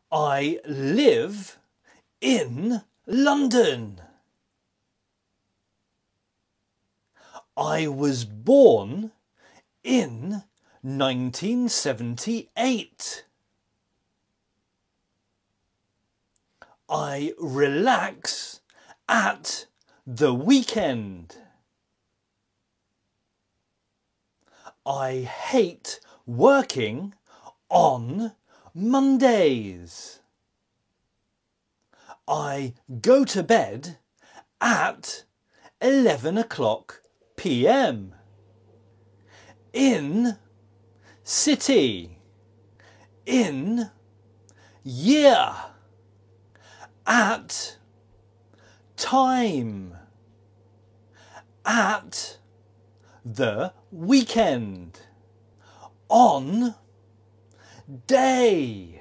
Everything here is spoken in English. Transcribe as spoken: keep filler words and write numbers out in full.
I live in London. I was born in nineteen seventy-eight. I relax at the weekend. I hate working on Mondays. I go to bed at eleven o'clock p m. In city. In year. At time. At the weekend. On day.